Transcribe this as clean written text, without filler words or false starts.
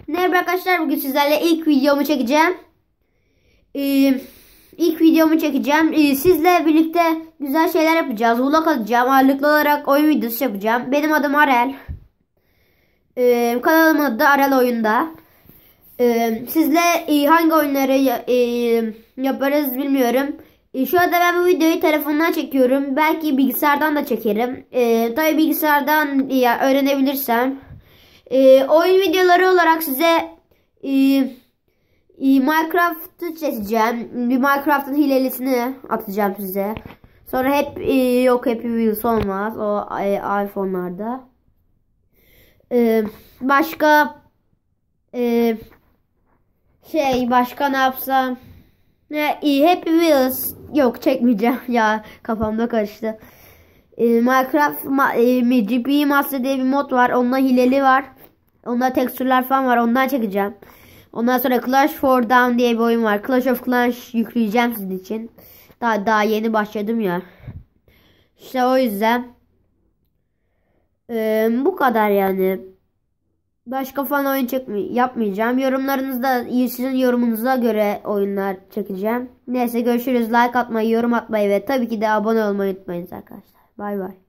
Merhaba arkadaşlar, bugün sizlerle ilk videomu çekeceğim. Sizle birlikte güzel şeyler yapacağız. Vlog atacağım. Ağırlıklı olarak oyun videosu yapacağım. Benim adım Arel. Kanalımın adı Arel Oyunda. Sizle hangi oyunları yaparız bilmiyorum. Şu anda ben bu videoyu telefondan çekiyorum. Belki bilgisayardan da çekerim. Tabii bilgisayardan öğrenebilirsem. Oyun videoları olarak size Minecraft'ı çekeceğim. Bir Minecraft'ın hilelisini atacağım size. Sonra yok Happy Wheels olmaz. O iPhone'larda. Başka başka ne yapsam? Happy Wheels yok, çekmeyeceğim ya, kafamda karıştı. Minecraft GP Master diye bir mod var. Onda hileli var. Onda tekstürler falan var. Ondan çekeceğim. Ondan sonra Clash for Down diye bir oyun var. Clash of Clans yükleyeceğim sizin için. Daha yeni başladım ya. İşte o yüzden. Bu kadar yani. Başka falan oyun yapmayacağım. Yorumlarınızda, sizin yorumunuza göre oyunlar çekeceğim. Neyse, görüşürüz. Like atmayı, yorum atmayı ve tabii ki de abone olmayı unutmayın arkadaşlar. Bay bay.